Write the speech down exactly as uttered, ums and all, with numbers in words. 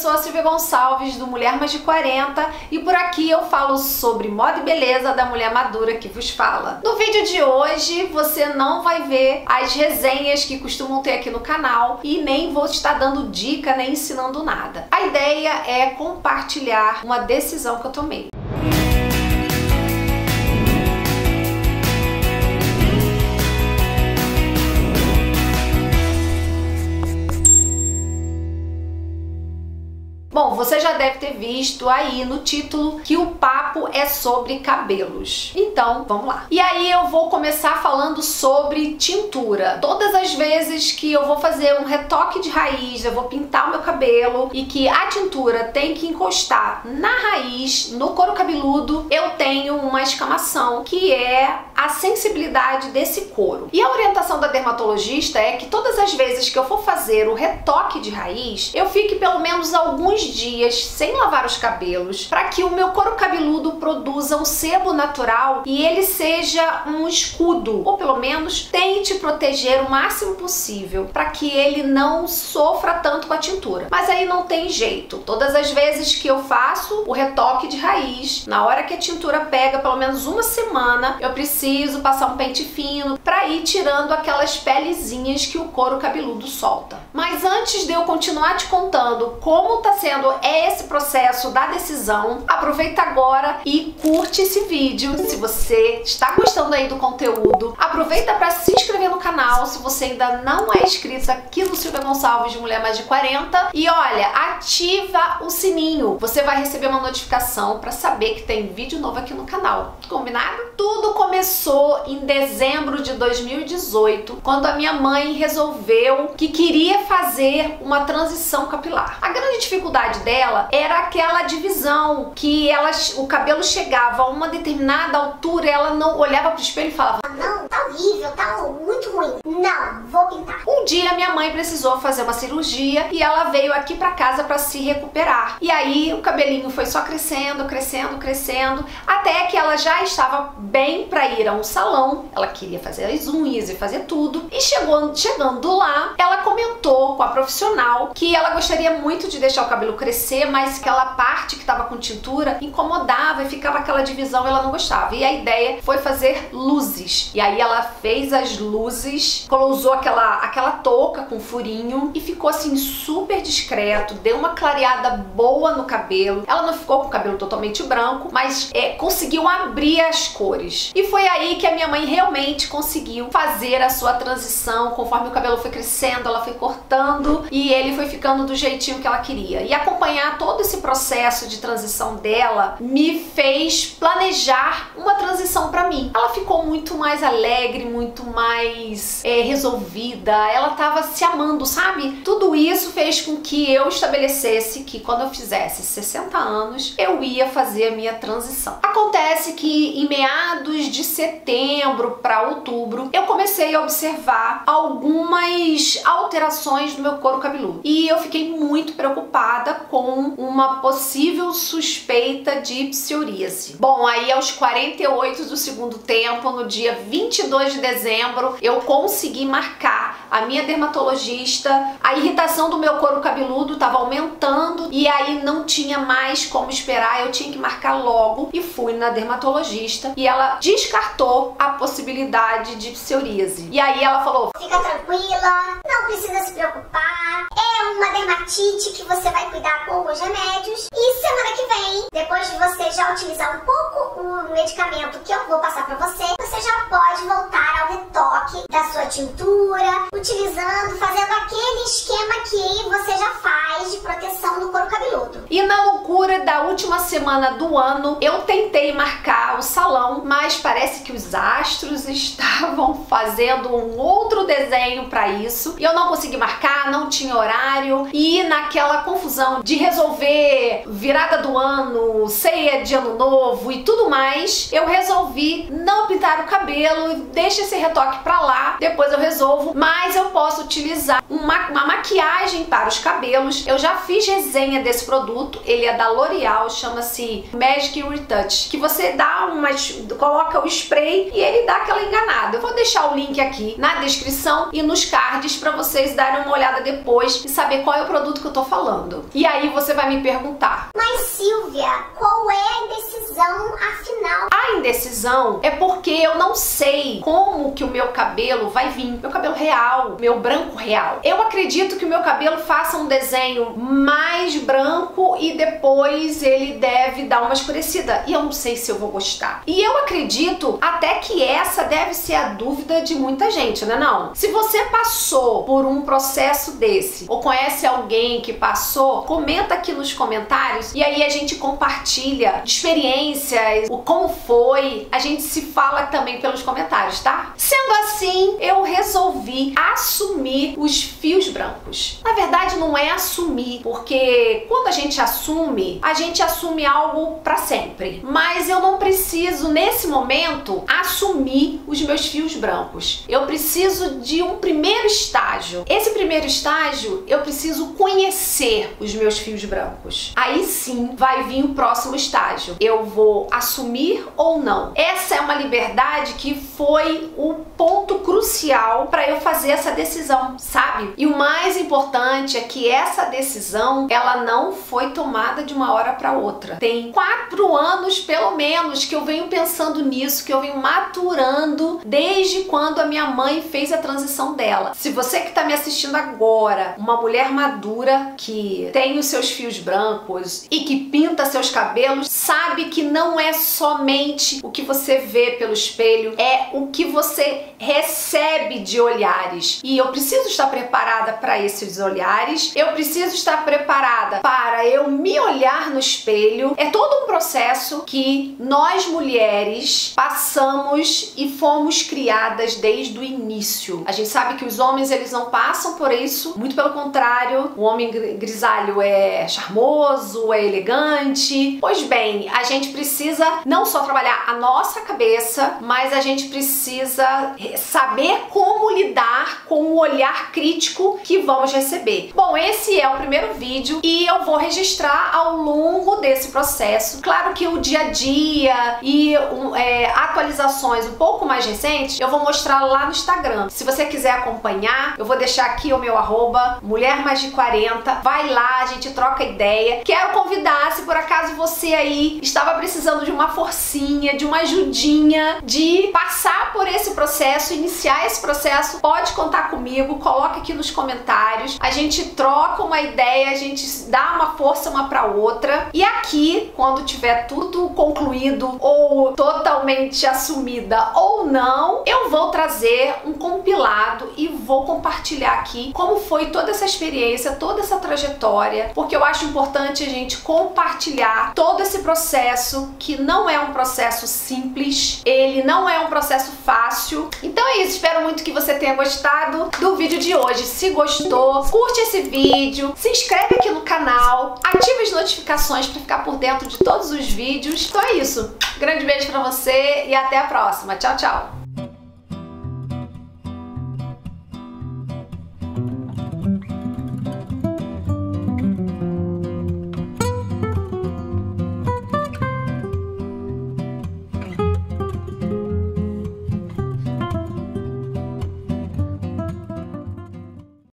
sou a Silvia Gonçalves do Mulher Mais de quarenta e por aqui eu falo sobre moda e beleza da mulher madura que vos fala. No vídeo de hoje você não vai ver as resenhas que costumam ter aqui no canal e nem vou estar dando dica nem ensinando nada. A ideia é compartilhar uma decisão que eu tomei. Bom, você já deve ter visto aí no título que o papo é sobre cabelos. Então, vamos lá. E aí eu vou começar falando sobre tintura. Todas as vezes que eu vou fazer um retoque de raiz, eu vou pintar o meu cabelo e que a tintura tem que encostar na raiz, no couro cabeludo, eu tenho uma escamação, que é a sensibilidade desse couro. E a orientação da dermatologista é que todas as vezes que eu for fazer o retoque de raiz, eu fique pelo menos alguns dias sem lavar os cabelos, para que o meu couro cabeludo produza um sebo natural e ele seja um escudo, ou pelo menos tente proteger o máximo possível para que ele não sofra tanto com a tintura. Mas aí não tem jeito. Todas as vezes que eu faço o retoque de raiz, na hora que a tintura pega pelo menos uma semana, eu preciso passar um pente fino para ir tirando aquelas pelezinhas que o couro cabeludo solta. Mas antes de eu continuar te contando como tá sendo é esse processo da decisão, aproveita agora e curte esse vídeo se você está gostando aí do conteúdo. Aproveita para se inscrever no canal se você ainda não é inscrito aqui no Silvia Gonçalves de Mulher Mais de quarenta e olha, ativa o sininho, você vai receber uma notificação para saber que tem vídeo novo aqui no canal, combinado? Tudo começou em dezembro de dois mil e dezoito, quando a minha mãe resolveu que queria fazer uma transição capilar. A grande dificuldade dela era aquela divisão que ela, o cabelo chegava a uma determinada altura, ela não olhava pro espelho e falava: não, tá horrível, tá muito ruim, não, vou pintar. Um dia minha mãe precisou fazer uma cirurgia e ela veio aqui pra casa pra se recuperar. E aí o cabelinho foi só crescendo, crescendo, crescendo, até que ela já estava bem pra ir a um salão. Ela queria fazer as unhas e fazer tudo. E chegou, chegando lá, ela comentou com a profissional que ela gostaria muito de deixar o cabelo crescer, mas aquela parte que estava com tintura incomodava e ficava aquela divisão, ela não gostava. E a ideia foi fazer luzes. E aí ela fez as luzes, usou aquela, aquela touca com furinho e ficou assim super discreto, deu uma clareada boa no cabelo. Ela não ficou com o cabelo totalmente branco, mas é, conseguiu abrir as cores. E foi aí que a minha mãe realmente conseguiu fazer a sua transição. Conforme o cabelo foi crescendo, ela foi cortando e ele foi ficando do jeitinho que ela queria. E acompanhar todo esse processo de transição dela me fez planejar uma transição para mim. Ela ficou muito mais alegre, muito mais é, resolvida, ela tava se amando, sabe? Tudo isso fez com que eu estabelecesse que quando eu fizesse sessenta anos, eu ia fazer a minha transição. Acontece que em meados de setembro para outubro, eu comecei a observar algumas alterações no meu couro cabeludo. E eu fiquei muito preocupada com uma possível suspeita de psoríase. Bom, aí aos quarenta e oito do segundo tempo, no dia vinte e dois de dezembro, eu consegui marcar a minha dermatologista. A irritação do meu couro cabeludo estava aumentando e aí não tinha mais como esperar, eu tinha que marcar logo e fui na dermatologista e ela descartou a possibilidade de psoríase. E aí ela falou: fica tranquila, não precisa se preocupar, é uma dermatite que você vai cuidar com os remédios e semana que vem, depois de você já utilizar um pouco o medicamento que eu vou passar pra você, você já pode voltar ao retoque da sua tintura, utilizando, fazendo aquele esquema que você já faz de proteção do couro cabeludo. E na loucura da última semana do ano, eu tentei marcar o salão, mas parece que os astros estavam fazendo um outro desenho para isso e eu não consegui marcar, não tinha horário e naquela confusão de resolver virada do ano, ceia de ano novo e tudo mais, eu resolvi não pintar o cabelo, deixa esse retoque pra lá, depois eu resolvo, mas eu posso utilizar uma, uma maquiagem para os cabelos. Eu já fiz resenha desse produto, ele é da da L'Oreal, chama-se Magic Retouch, que você dá uma, coloca o spray e ele dá aquela enganada. Eu vou deixar o link aqui na descrição e nos cards para vocês darem uma olhada depois e saber qual é o produto que eu tô falando. E aí você vai me perguntar: mas Silvia, qual é a indecisão afinal? A indecisão é porque eu não sei como que o meu cabelo vai vir. Meu cabelo real, meu branco real. Eu acredito que o meu cabelo faça um desenho mais branco e depois ele deve dar uma escurecida. E eu não sei se eu vou gostar. E eu acredito até que essa deve ser a dúvida de muita gente, né não? Se você passou por um processo desse ou conhece alguém que passou, comenta aqui nos comentários e aí a gente compartilha experiências, o como foi, a gente se fala também pelos comentários, tá? Sendo assim, eu resolvi assumir os fios brancos. Na verdade, não é assumir, porque quando a gente assume, a gente assume algo pra sempre. Mas eu não preciso, nesse momento, assumir os meus fios brancos. Eu preciso de um primeiro estágio. Esse primeiro estágio, eu preciso conhecer os meus fios brancos. Aí sim, vai vir o próximo estágio. Eu vou assumir ou não. Essa é uma liberdade que foi o ponto crucial para eu fazer essa decisão, sabe? E o mais importante é que essa decisão, ela não foi tomada de uma hora para outra. Tem quatro anos, pelo menos, que eu venho pensando nisso, que eu venho maturando desde quando a minha mãe fez a transição dela. Se você que está me assistindo agora, uma mulher madura que tem os seus fios brancos e que pinta seus cabelos, sabe que não é somente o que você vê pelo espelho, é o que você recebe de olhares. E eu preciso estar preparada para esses olhares, eu preciso estar preparada para eu me olhar no espelho. É todo um processo que nós mulheres passamos e fomos criadas desde o início. A gente sabe que os homens, eles não passam por isso, muito pelo contrário, o homem grisalho é charmoso, é elegante. Pois bem, a gente precisa não só trabalhar a nossa cabeça, mas a gente precisa saber como lidar com o olhar crítico que vamos receber. Bom, esse é o primeiro vídeo e eu vou registrar ao longo desse processo. Claro que o dia a dia e um, é, atualizações um pouco mais recentes eu vou mostrar lá no Instagram. Se você quiser acompanhar, eu vou deixar aqui o meu arroba, mulher mais de quarenta. Vai lá, a gente troca ideia. Quero convidar, se por acaso você aí estava precisando de uma forcinha, de uma ajudinha, de passar por esse processo, iniciar esse processo, pode contar comigo, coloca aqui nos comentários, a gente troca uma ideia, a gente dá uma força uma pra outra, e aqui, quando tiver tudo concluído ou totalmente assumida ou não, eu vou trazer um compilado e vou compartilhar aqui como foi toda essa experiência, toda essa trajetória, porque eu acho importante a gente compartilhar todo esse processo, que não é um processo simples, ele não é um processo fácil. Então é isso, espero muito que você tenha gostado do vídeo de hoje. Se gostou, curte esse vídeo, se inscreve aqui no canal, ativa as notificações para ficar por dentro de todos os vídeos. Então é isso, grande beijo pra você e até a próxima. Tchau, tchau!